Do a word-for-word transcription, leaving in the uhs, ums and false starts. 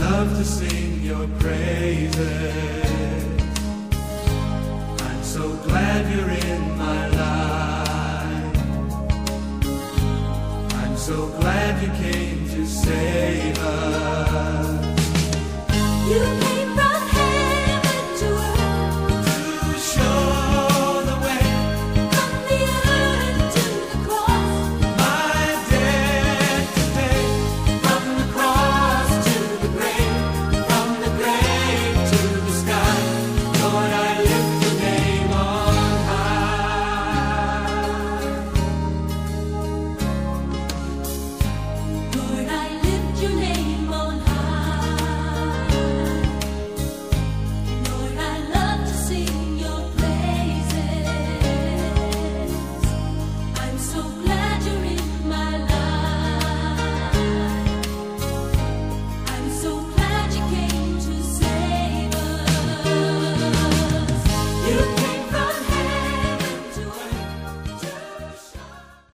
love to sing your praises. I'm so glad you're in my life. I'm so glad you came to save us.